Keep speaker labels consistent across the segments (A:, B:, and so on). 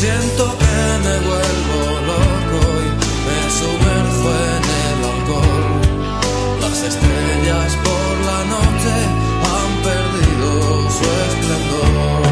A: Siento que me vuelvo loco y me sumerjo en el alcohol. Las estrellas por la noche han perdido su esplendor.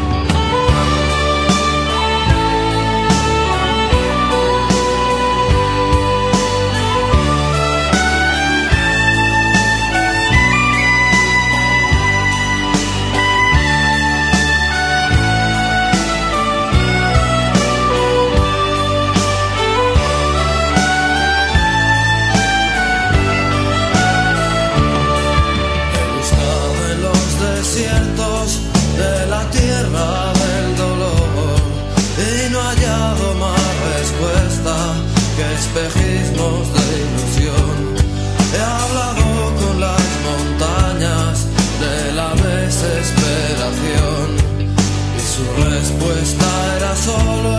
A: Desiertos de la tierra del dolor y no he hallado más respuesta que espejismos de ilusión. He hablado con las montañas de la desesperación y su respuesta era solo